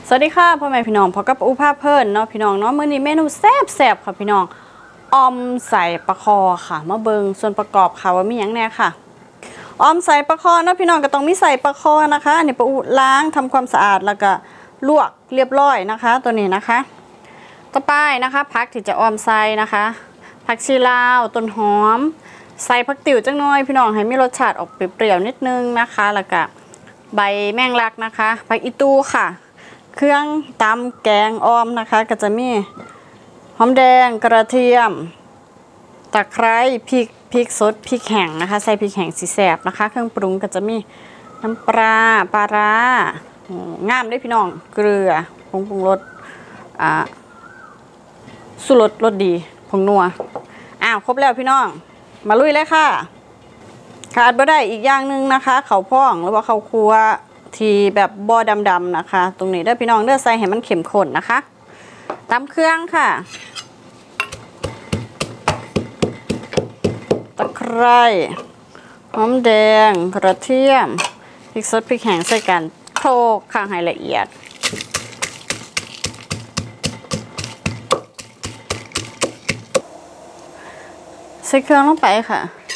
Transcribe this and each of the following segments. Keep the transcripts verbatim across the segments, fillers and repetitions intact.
สวัสดีค่ะพ่อแม่พี่น้องพอกับอุภาเพิ่นเนาะพี่น้องเนาะมื้อนี้เมนูแซ่บแซ่บค่ะพี่น้องออมใส่ปลาคอค่ะมาเบิงส่วนประกอบค่ะว่ามีหยังแน่ค่ะออมใส่ปลาคอเนาะพี่น้องก็ต้องมีใส่ปลาคอนะคะอันนี้ปลาอุล้างทำความสะอาดแล้วก็ลวกเรียบร้อยนะคะตัวนี้นะคะต่อไปนะคะผักที่จะออมใส่นะคะผักชีลาวต้นหอมใส่ผักติ๋วจังน้อยพี่น้องให้มีรสชาติออกเปรี้ยวๆนิดนึงนะคะแล้วก็ใบแมงลักนะคะผักอีตูค่ะเครื่องตำแกงออมนะคะก็จะมีหอมแดงกระเทียมตะไคร้พริกพริกสดพริกแห้งนะคะใส่พริกแห้งสีแสบนะคะเครื่องปรุงก็จะมีน้ำปลาปลาร้างามด้วยพี่น้องเกลือผงปรุงรสอ่าสูรสรสดีผงนัวอ้าวครบแล้วพี่น้องมาลุยเลยค่ะขาดบ่ได้อีกอย่างหนึ่งนะคะเขาพ่องหรือว่าเขาครัวที่แบบบ่อดำๆนะคะตรงนี้ได้พี่น้องเลือกใส่ให้มันเข้มข้นนะคะตำเครื่องค่ะตะไคร้หอมแดงกระเทียมพริกสดพริกแห้งใส่กันโขลกค่ะให้ละเอียดใส่เครื่องลงไปค่ะ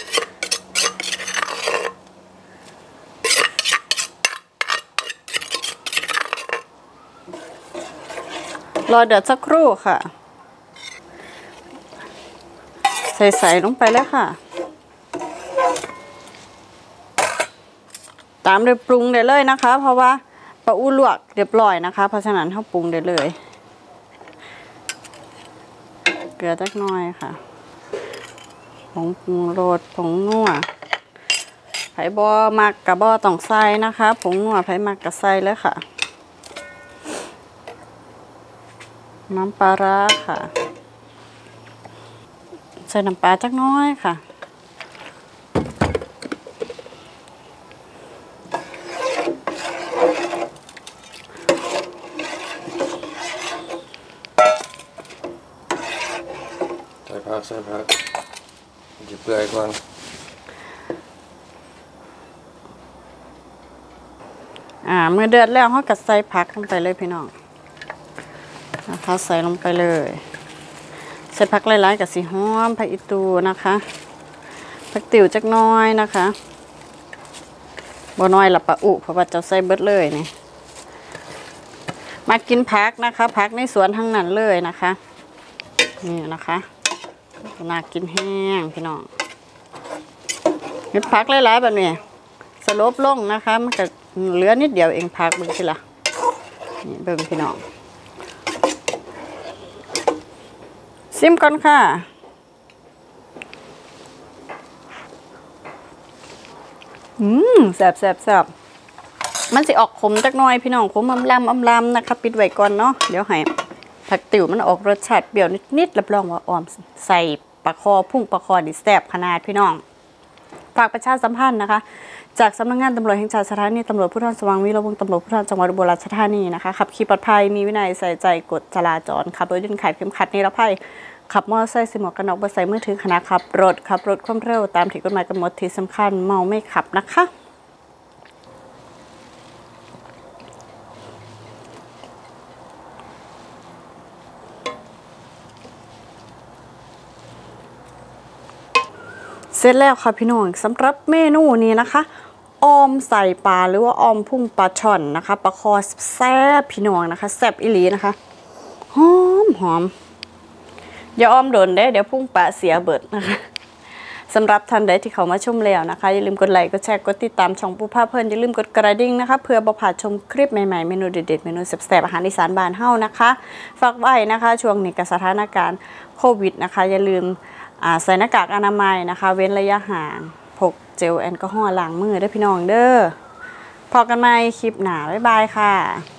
รอเดือดสักครู่ค่ะใส่ใส่ลงไปแล้วค่ะตามด้วยปรุงได้เลยนะคะเพราะว่าปลาอูลวกเรียบร้อยนะคะเพราะฉะนั้นเขาปรุงได้เลยเกลือจักหน่อยค่ะผงปรุงรสผงนัวไผ่บอมักกับบอต้องใส่นะคะผงนัวไผ่มักกับใส่เลยค่ะน้ำปลาร้าค่ะใส่น้ำปลาจักน้อยค่ะใส่ผักใส่ผักหยิบเปลือยก่อนอ่าเมื่อเดือดแล้วเขากัดใส่ผักลงไปเลยพี่น้องนะคะใส่ลงไปเลยใส่ผักหลายๆกับสีหอมผักอีตูนะคะผักติ๋วจักน้อยนะคะบ่น้อยละปะอุเพราะว่าจะใส่เบิดเลยนี่มากินผักนะคะผักในสวนทั้งนั้นเลยนะคะนี่นะคะน่ากินแห้งพี่น้องเห็ดผักหลายๆแบบนี้สลบลงนะคะมันก็เหลือนิดเดียวเองผักเบิ่งสิล่ะนี่เบิ่งพี่น้องซิมก่อนค่ะอืมแซ่บแซ่บแซ่บมันสิออกขมจักหน่อยพี่น้องขมอำลำอำลำนะคะปิดไว้ก่อนเนาะเดี๋ยวให้ผักติ๋วมันออกรสชาติเปรี้ยวนิดๆรับรองว่าออมใส่ปลาคอพุ่งปลาคอดิแซ่บขนาดพี่น้องฝากประชาสัมพันธ์นะคะจากสำนักงานตำรวจแห่งชาติสถานีตำรวจภูธรสว่างวีระวงศ์ตำรวจภูธรจังหวัดอุบลราชธานีนะคะขับขี่ปลอดภัยมีวินัยใส่ใจกฎจราจรขับรถยนต์ขัดเข็มขัดนิรภัยขับมอเตอร์ไซค์ใส่หมวกกันน็อกใส่มือถือขณะขับรถขับรถความเร็วตามที่กฎหมายกำหนดที่สำคัญเมาไม่ขับนะคะเสร็จแล้วค่ะพี่น้องสำหรับเมนูนี้นะคะออมใส่ปลาหรือว่าออมพุ่งปลาช่อนนะคะปลาคอแซ่บพี่น้องนะคะแซ่บอีหลีนะคะหอมหอมอย่าออมโดนได้เดี๋ยวพุ่งปลาเสียเบิดนะคะสำหรับท่านใดที่เขามาชมแล้วนะคะอย่าลืมกดไลค์กดแชร์กดติดตามช่องปูผ้าเพลินอย่าลืมกดกระดิ่งนะคะเพื่อบ่พลาดชมคลิปใหม่ๆเมนูเด็ดๆเมนูแซ่บๆอาหารอีสานบ้านเฮานะคะฝากไว้นะคะช่วงนี้กับสถานการณ์โควิดนะคะอย่าลืมใส่หน้ากากอนามัยนะคะเว้นระยะห่างพกเจลแอลกอฮอล์ล้างมือด้วยพี่น้องเด้อพอกันใหม่คลิปหน้าบ๊ายบายค่ะ